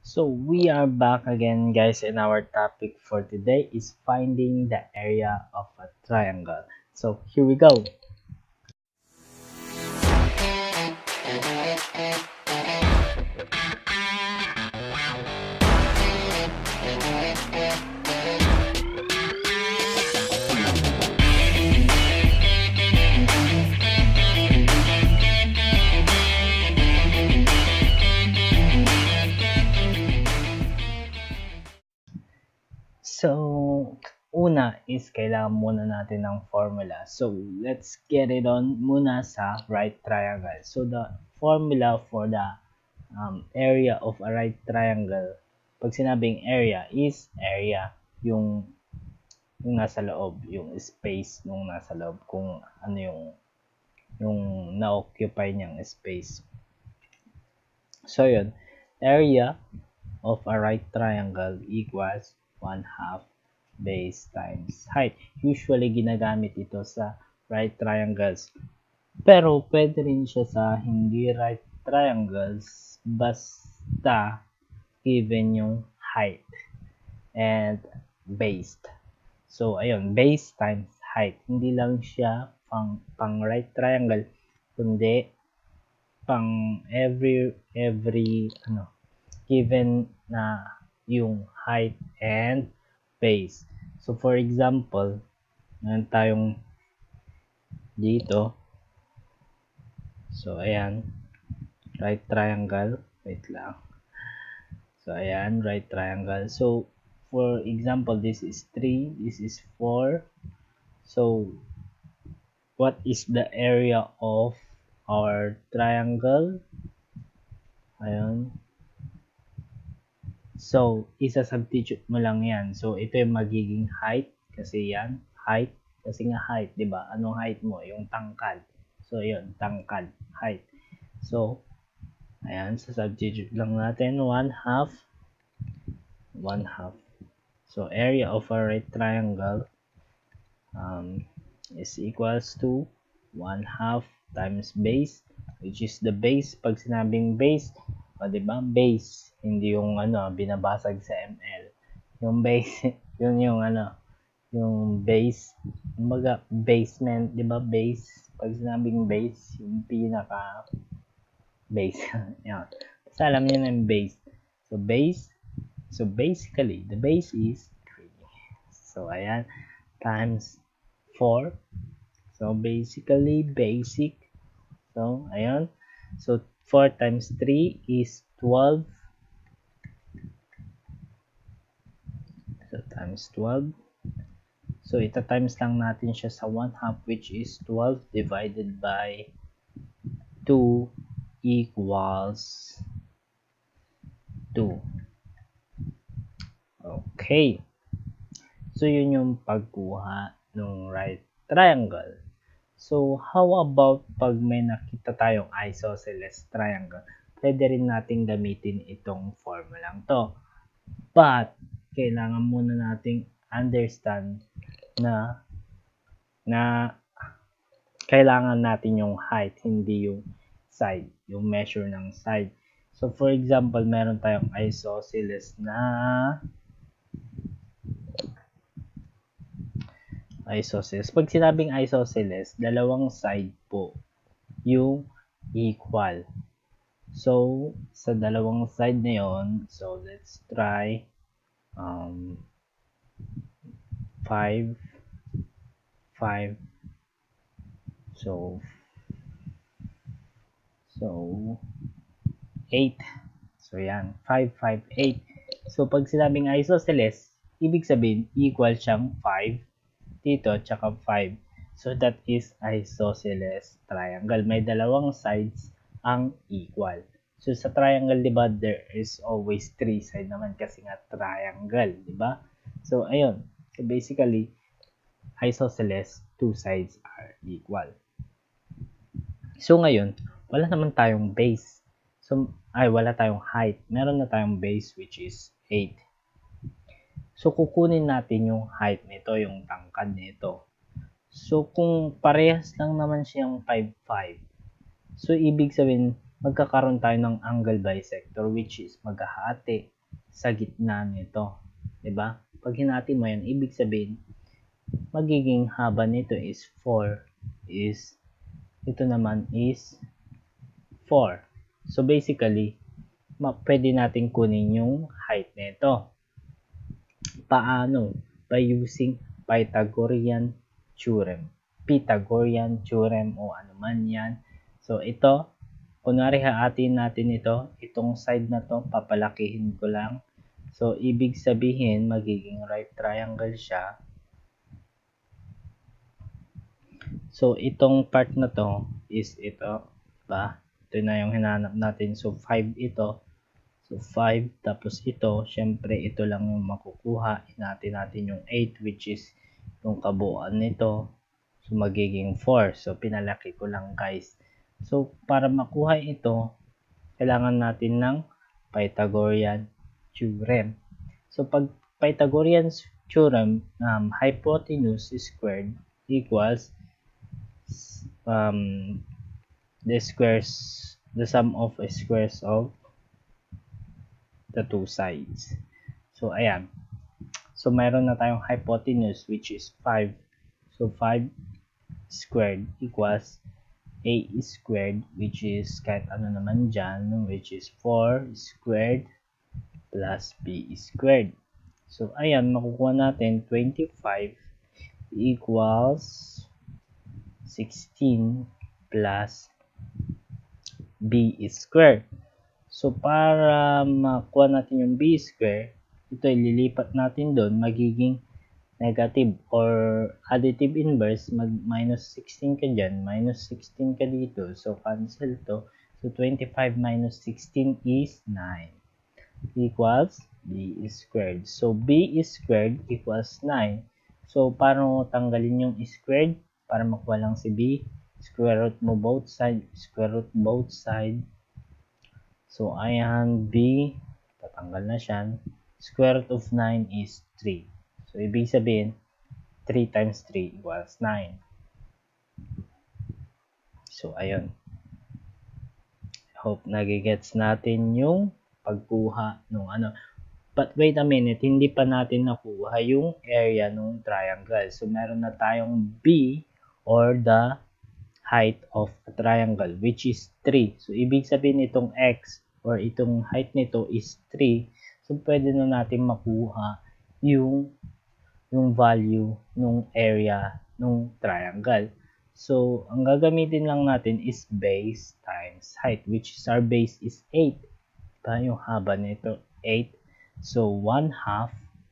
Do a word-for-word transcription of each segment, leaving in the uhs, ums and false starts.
So we are back again, guys, and our topic for today is finding the area of a triangle. So here we go. So, una is kailangan muna natin ng formula. So, let's get it on muna sa right triangle. So, the formula for the um, area of a right triangle, pag sinabing area is area, yung, yung nasa loob, yung space nung nasa loob, kung ano yung, yung na-occupy niyang space. So, yun, area of a right triangle equals one half base times height. Usually, ginagamit ito sa right triangles. Pero, pwede rin siya sa hindi right triangles basta given yung height and base. So, ayun, base times height. Hindi lang siya pang, pang right triangle, kundi pang every, every, ano, given na yung height and base. So, for example, meron tayong dito. So, ayan. Right triangle. Wait lang. So, ayan. Right triangle. So, for example, this is three. This is four. So, what is the area of our triangle? Ayan. So, isa-substitute mo lang yan. So, ito yung magiging height. Kasi yan, height. Kasi nga height, di ba? Anong height mo? Yung tangkad. So, yun, tangkad, height. So, ayan, sa-substitute lang natin. one half. one half. So, area of a right triangle um, is equals to one half times base, which is the base. Pag sinabing base, o, diba? Base. Hindi yung ano, binabasag sa M L. Yung base, yun yung ano, yung base. Kumbaga, basement, di ba? Base. Pag sinabing base, yung pinaka base. Yan. Basta alam niyo na yung base. So, base. So, basically, the base is three. So, ayan. Times four. So, basically, basic. So, ayan. So, four times three is twelve. So, times twelve. So, ita times lang natin siya sa one half, which is twelve divided by two equals two. Okay. So, yun yung pagkuha ng right triangle. So, how about pag may nakita tayong isosceles triangle? Pwede rin natin gamitin itong formulang to. But, kailangan muna nating understand na na kailangan natin yung height, hindi yung side, yung measure ng side. So, for example, meron tayong isosceles na isosceles. Pag sinabing isosceles, dalawang side po yung equal. So, sa dalawang side na yon, so let's try um, five, five, so, so, eight. So, yan, five, five, eight. So, pag sinabing isosceles, ibig sabihin, equal siyang five dito, tsaka five. So, that is isosceles triangle. May dalawang sides ang equal. So, sa triangle, di ba, there is always three side naman kasi nga triangle, di ba? So, ayun. So, basically, isosceles, two sides are equal. So, ngayon, wala naman tayong base. So, ay, wala tayong height. Meron na tayong base, which is eight. So, kukunin natin yung height nito, yung tangkad nito. So, kung parehas lang naman siyang five, five. So, ibig sabihin, magkakaroon tayo ng angle bisector, which is maghahati sa gitna nito. Diba? Pag hinati mo yan, ibig sabihin, magiging haba nito is four, is ito naman is four. So basically, pwede natin kunin yung height nito. Paano? By using Pythagorean theorem. Pythagorean theorem o ano man yan. So ito, kunwari haatin natin ito, itong side na to, papalakihin ko lang. So ibig sabihin, magiging right triangle siya. So itong part na to is ito, diba? Ito na yung hinanap natin. So five ito. So five, tapos ito, syempre ito lang yung makukuha. Hinati natin yung eight, which is yung kabuuan nito. So magiging four. So pinalaki ko lang, guys. So para makuha ito, kailangan natin ng Pythagorean theorem. So pag Pythagorean theorem, um, hypotenuse squared equals um, the squares, the sum of squares of the two sides. So, ayan. So, meron na tayong hypotenuse, which is five. So, five squared equals a squared, which is kahit ano naman dyan, which is four squared plus b squared. So, ayan, makukuha natin twenty-five equals sixteen plus b squared. So, para makuha natin yung b square, ito ililipat natin doon, magiging negative or additive inverse, mag minus sixteen ka dyan, minus sixteen ka dito. So, cancel to. So, twenty-five minus sixteen is nine equals b squared. So, b squared equals nine. So, paano tanggalin yung squared? Para makuha lang si b, square root mo both side, square root both side. So, ayan, b, tatanggal na siya. Square root of nine is three. So, ibig sabihin, three times three equals nine. So, ayun. Hope nagigets natin yung pagkuha nung ano. But wait a minute, hindi pa natin nakuha yung area nung triangle. So, meron na tayong b or the height of a triangle, which is three. So, ibig sabihin itong x or itong height nito is three. So, pwede na natin makuha yung, yung value nung area nung triangle. So, ang gagamitin lang natin is base times height, which is our base is eight. Diba? Yung haba nito, eight. So, one half,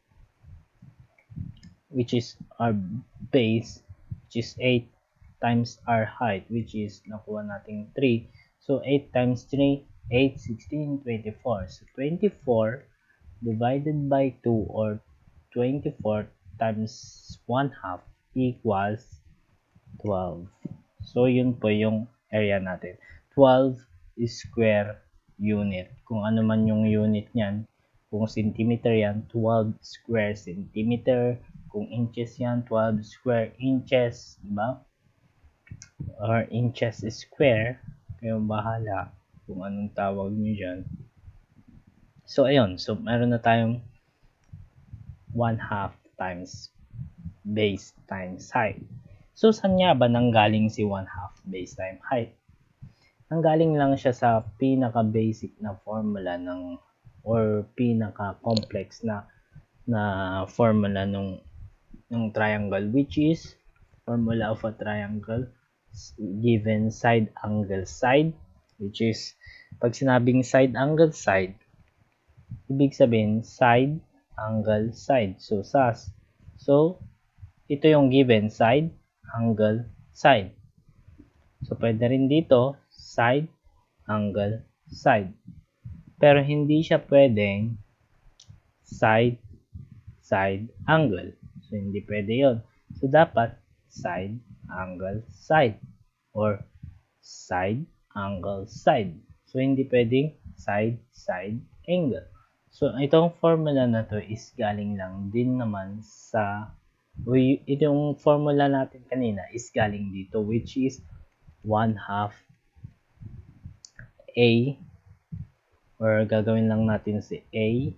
which is our base, which is eight, times our height, which is nakuha natin three. So, eight times three, eight, sixteen, twenty-four. So, twenty-four divided by two or twenty-four times one half equals twelve. So, yun po yung area natin. twelve square unit. Kung ano man yung unit niyan, kung centimeter yan, twelve square centimeter. Kung inches yan, twelve square inches. Diba? Or inches square. Kayong bahala kung anong tawag nyo dyan. So, ayun. So, meron na tayong one half times base times height. So, saan nga ba nanggaling si one half base times height? Nanggaling lang siya sa pinaka-basic na formula ng or pinaka-complex na na formula ng ng triangle, which is formula of a triangle given side angle side, which is pag sinabing side angle side, ibig sabihin side angle side. So, S A S. So, ito yung given side angle side. So, pwede rin dito side angle side. Pero hindi siya pwedeng side side angle. So, hindi pwede yon. So, dapat side angle side or side angle side. So, hindi pwedeng side side angle. So, itong formula na to is galing lang din naman sa we, itong formula natin kanina is galing dito, which is one half A or gagawin lang natin si A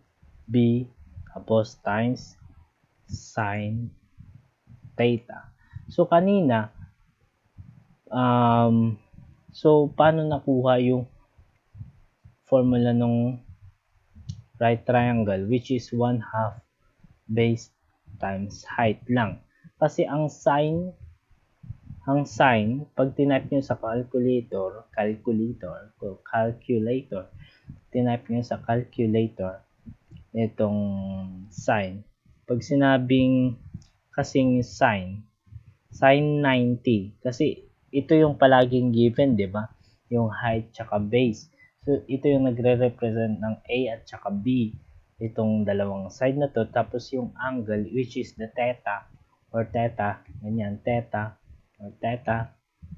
B, tapos times sine theta. So, kanina, um, so, paano nakuha yung formula ng right triangle, which is one half base times height lang. Kasi ang sine, ang sine, pag tinype nyo sa calculator, calculator, calculator, tinype nyo sa calculator, itong sine, pag sinabing kasing sine, sine ninety, kasi ito yung palaging given, di ba? Yung height tsaka base. So, ito yung nagre-represent ng A at tsaka B. Itong dalawang side na to. Tapos yung angle, which is the theta, or theta, ganyan, theta, or theta,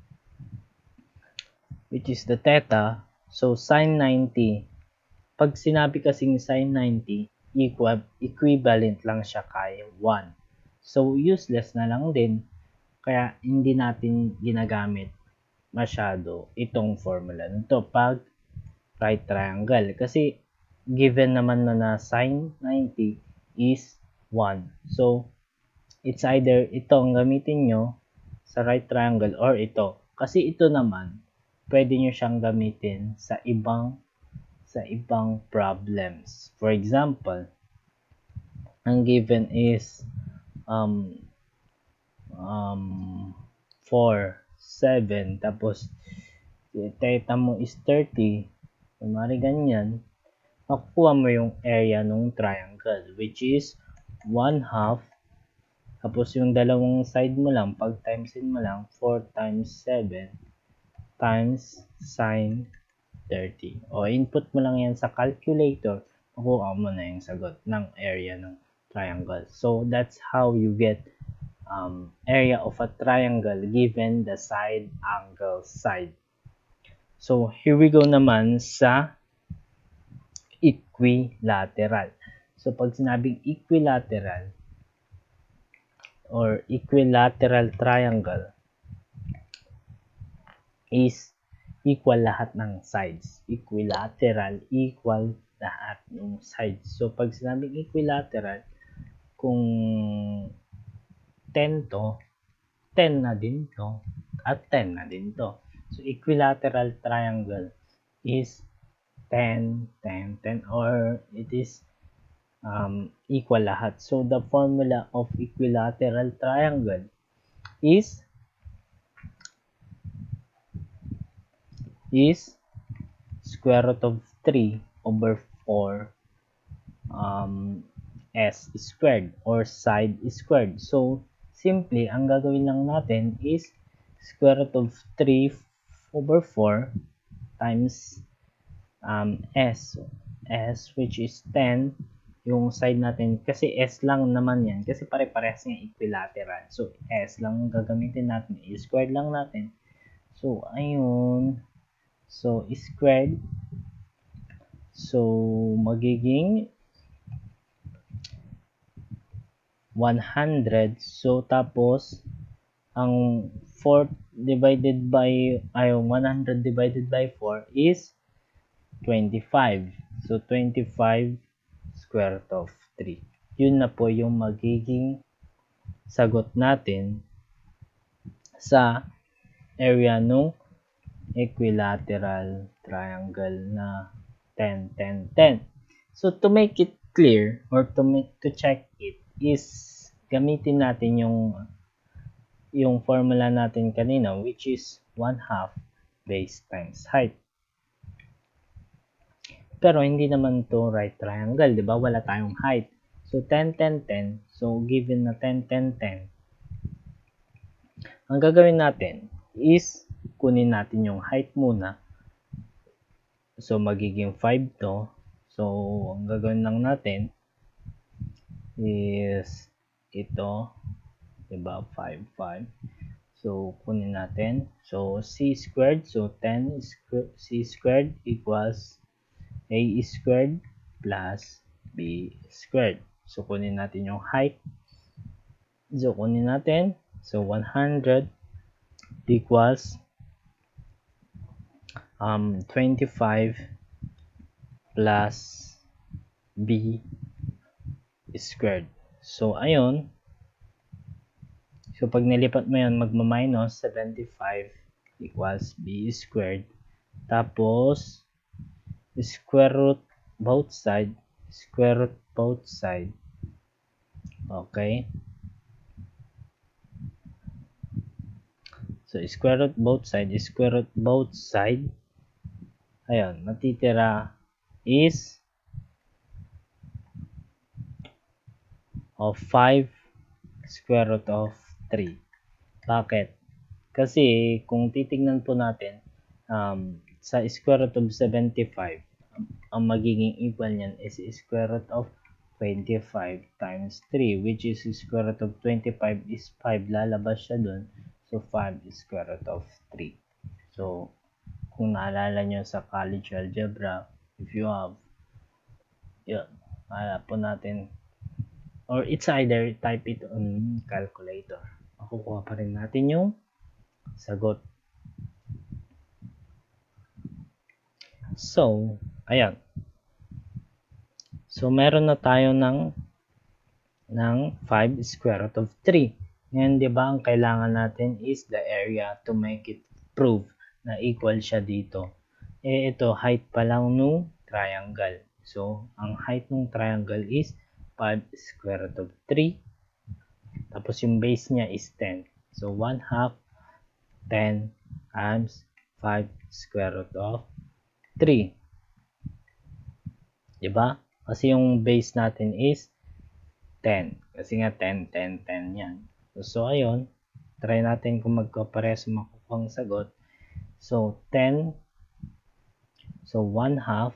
which is the theta. So, sine ninety. Pag sinabi kasing sine ninety, equal, equivalent lang siya kay one. So, useless na lang din. Kaya, hindi natin ginagamit masyado itong formula nito pag right triangle. Kasi, given naman na na sine ninety is one. So, it's either itong gamitin nyo sa right triangle or ito. Kasi ito naman, pwede nyo siyang gamitin sa ibang sa ibang problems. For example, ang given is um, um, four, seven, tapos theta mo is thirty. Kumari ganyan, makukuha mo yung area ng triangle, which is one half, tapos yung dalawang side mo lang, pag timesin mo lang, four times seven times sine thirty. O, input mo lang yan sa calculator, makukuha mo na yung sagot ng area ng triangle. So, that's how you get um, area of a triangle given the side angle side. So, here we go naman sa equilateral. So, pag sinabing equilateral or equilateral triangle is equal lahat ng sides. Equilateral, equal lahat ng sides. So, pag sinabing equilateral, kung ten to, ten na din to, at ten na din to. So, equilateral triangle is ten, ten, ten, or it is um, equal lahat. So, the formula of equilateral triangle is is square root of three over four um, s squared or side squared. So, simply, ang gagawin lang natin is square root of three over four times um, s. S, which is ten, yung side natin. Kasi s lang naman yan. Kasi pare-parehas nga equilateral. So, s lang gagamitin natin. I-squared lang natin. So, ayun. So, squared. So, magiging one hundred. So, tapos, ang four divided by, ay, one hundred divided by four is twenty-five. So, twenty-five square root of three. Yun na po yung magiging sagot natin sa area ng equilateral triangle na ten, ten, ten. So, to make it clear or to make to check it is gamitin natin yung yung formula natin kanina, which is one half base times height. Pero hindi naman to right triangle, di ba? Wala tayong height. So, ten, ten, ten. So, given na ten, ten, ten. Ang gagawin natin is kunin natin yung height muna. So, magiging five to. So, ang gagawin lang natin is ito. Diba? five, five. So, kunin natin. So, c squared. So, ten c squared equals a squared plus b squared. So, kunin natin yung height. So, kunin natin. So, one hundred equals um, twenty-five plus b squared. So, ayun. So, pag nilipat mo yun, magma-minus seventy-five equals b squared. Tapos, square root both side. Square root both side. Okay. So, square root both side. Square root both side. Ayun, matitira is of five square root of three. Bakit? Kasi kung titingnan po natin, um, sa square root of seventy-five, ang magiging equal niyan is square root of twenty-five times three, which is square root of twenty-five is five. Lalabas siya dun. So, five is square root of three. So, kung naalala nyo sa college algebra, if you have, yun, naalala po natin, or it's either type it on calculator. Makukuha pa rin natin yung sagot. So, ayan. So, meron na tayo ng ng five square root of three. Ngayon, di ba, ang kailangan natin is the area to make it prove na equal siya dito. Eh, ito, height pa lang nung triangle. So, ang height ng triangle is five square root of three. Tapos, yung base niya is ten. So, one half ten times five square root of three. Diba? Kasi yung base natin is ten. Kasi nga ten, ten, ten yan. So, so ayun. Try natin kung magkapares makukuhang sagot. So, ten. So, one half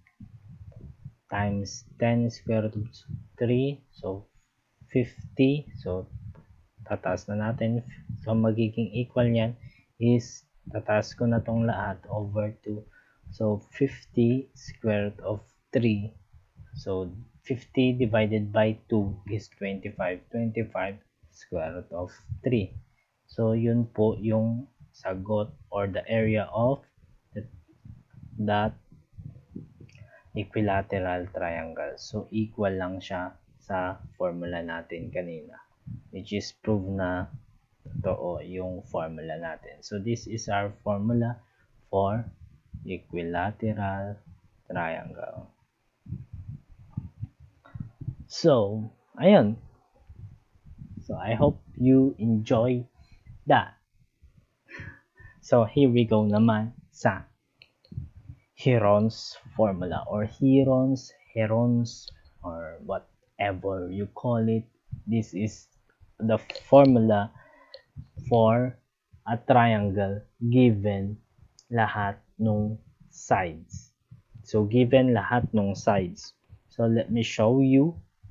times ten square root of three. So, fifty. So, tataas na natin. So, magiging equal niyan is, tataas ko na tong lahat over two. So, fifty square root of three. So, fifty divided by two is twenty-five. twenty-five square root of three. So, yun po yung sagot or the area of that, that equilateral triangle. So, equal lang siya sa formula natin kanina, which is prove na totoo yung formula natin. So, this is our formula for equilateral triangle. So, ayun. So, I hope you enjoy that. So, here we go naman sa Heron's formula or Heron's, Heron's, or whatever you call it. This is the formula for a triangle given lahat ng sides. So, given lahat ng sides. So, let me show you.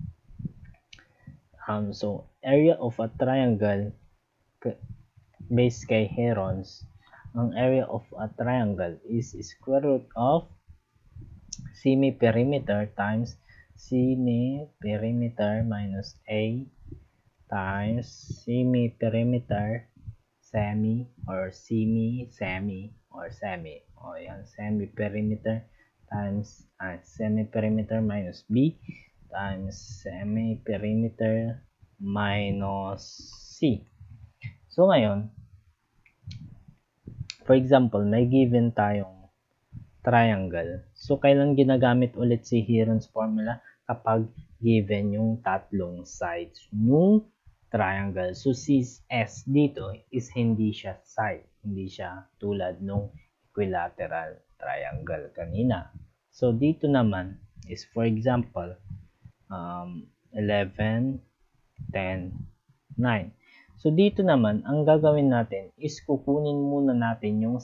Um, so, area of a triangle based kay Heron's, ang area of a triangle is square root of semi-perimeter times semi-perimeter minus A times semi-perimeter semi or semi semi or semi o yan, semi-perimeter times ah, semi-perimeter minus B times semi-perimeter minus C. So ngayon, for example, may given tayong triangle. So kailan ginagamit ulit si Heron's formula? Kapag given yung tatlong sides ng triangle. So, si S dito is hindi siya side. Hindi siya tulad nung equilateral triangle kanina. So, dito naman is, for example, um, eleven, ten, nine. So, dito naman, ang gagawin natin is kukunin muna natin yung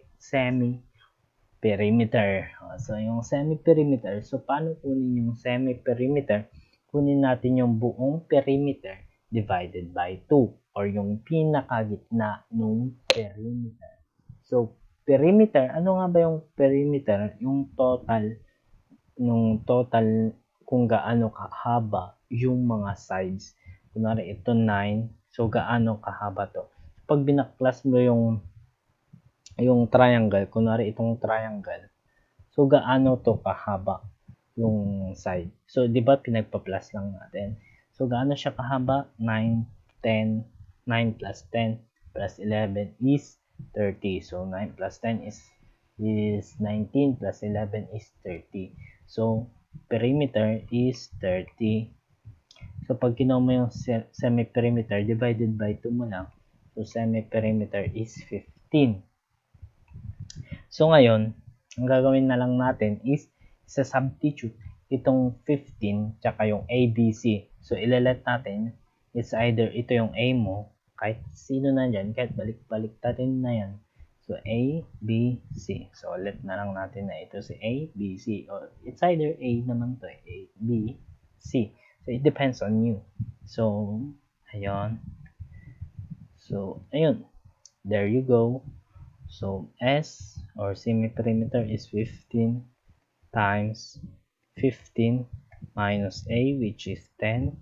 semi-perimeter. So, yung semi-perimeter. So, paano kunin yung semi-perimeter? Kunin natin yung buong perimeter divided by two or yung pinakagitna ng perimeter. So, perimeter, ano nga ba yung perimeter? Yung total, nung total kung gaano kahaba yung mga sides. Kunwari ito nine, so gaano kahaba to. Pag binaklas mo yung yung triangle, kunwari itong triangle, so gaano to kahaba? yung side. So, di ba pinagpa-plus lang natin? So, gaano siya kahaba? nine, ten, nine plus ten plus eleven is thirty. So, nine plus ten is is nineteen plus eleven is thirty. So, perimeter is thirty. So, pag kinuha mo yung semi-perimeter, divided by two mo lang. So, semi-perimeter is fifteen. So, ngayon, ang gagawin na lang natin is sa substitute itong fifteen tsaka yung A B C. So, ilalet natin is either ito yung A mo, kahit sino na dyan, kahit balik-balik natin na yan. So, A, B, C. So, let na lang natin na ito si A, B, C. Or it's either A naman to, A, B, C. So, it depends on you. So, ayun. So, ayun. There you go. So, S or semi-perimeter is fifteen times fifteen minus A, which is ten,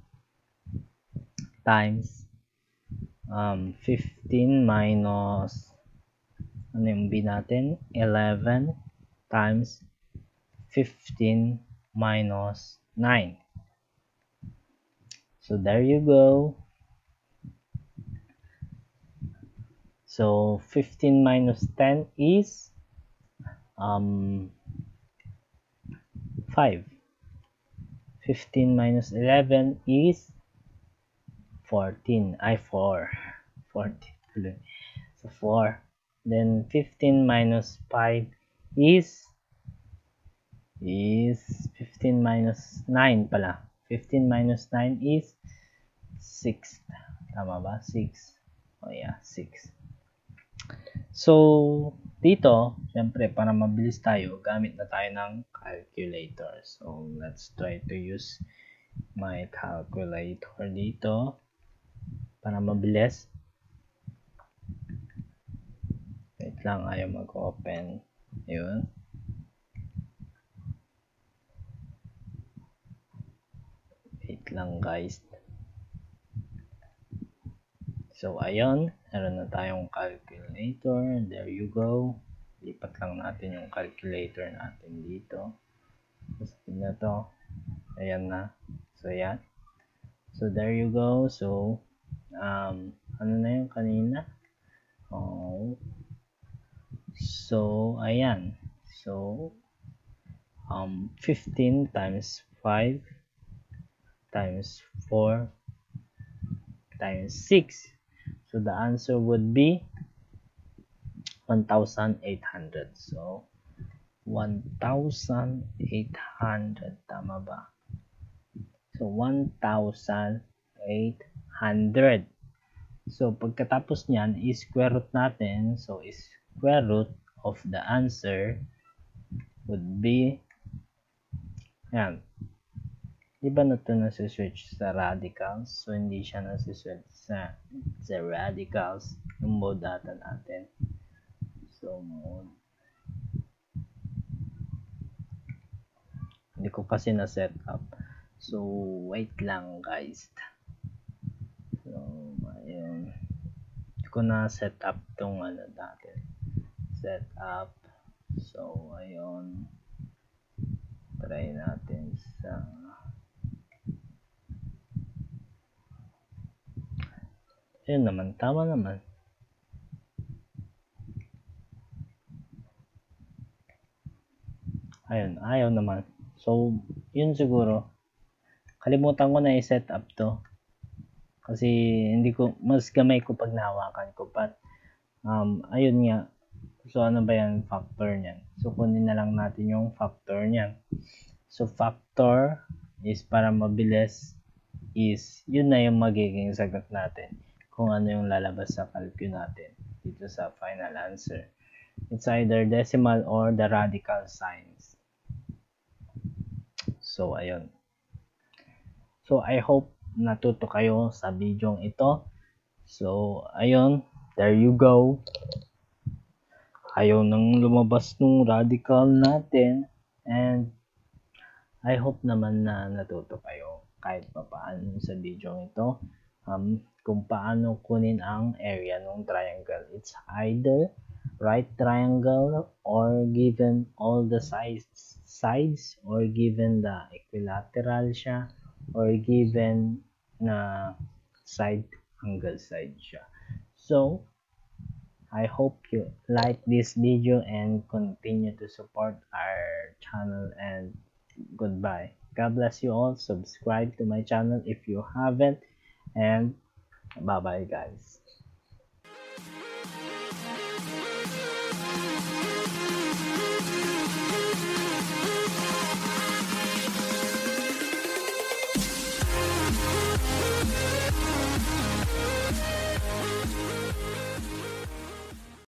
times um, fifteen minus ano yung B natin? eleven times fifteen minus nine. So, there you go. So, fifteen minus ten is um, five. fifteen minus eleven is fourteen. Ay, four. fourteen. So, four. Then, fifteen minus five is is fifteen minus nine pala. fifteen minus nine is six. Tama ba? six. Oh, yeah, six. So, dito, syempre, para mabilis tayo, gamit na tayo ng calculator. So, let's try to use my calculator dito para mabilis. Wait lang, ayaw mag-open. Yun. Wait lang, guys. So, ayun. Meron na tayong calculator. There you go. Lipat lang natin yung calculator natin dito. Gusto na to. Ayan na. So, yan. So, there you go. So, um, ano na yung kanina? Oh. So, ayan. So, um, fifteen times five times four times six. So, the answer would be one thousand eight hundred. So, one thousand eight hundred. Tama ba? So, one thousand eight hundred. So, pagkatapos niyan, i-square root natin. So, square root of the answer would be, yan. Diba na ito nasi-switch sa radicals? So, hindi siya nasi-switch sa, sa radicals. Yung mode data natin. So, mode. Hindi ko kasi na-set up. So, wait lang, guys. So, ayun. Hindi ko na-set up itong ano natin. Set up. So, ayun. Try natin sa... Ayun naman, tama naman. Ayun, ayaw naman. So, yun siguro. Kalimutan ko na i-set up to. Kasi hindi ko, mas gamay ko pag nahawakan ko. But, um, ayun nga. So, ano ba yan? Factor niyan. So, kunin na lang natin yung factor niyan. So, factor is para mabilis is, yun na yung magiging sagot natin. Kung ano yung lalabas sa calculus natin dito sa final answer. It's either decimal or the radical signs. So, ayun. So, I hope natuto kayo sa video ito. So, ayun. There you go. Ayaw nang lumabas nung radical natin. And, I hope naman na natuto kayo kahit pa paano sa video ito. Um, kung paano kunin ang area ng triangle. It's either right triangle or given all the sides sides or given the equilateral siya or given na side angle side siya. So, I hope you like this video and continue to support our channel, and goodbye. God bless you all. Subscribe to my channel if you haven't, and bye bye guys.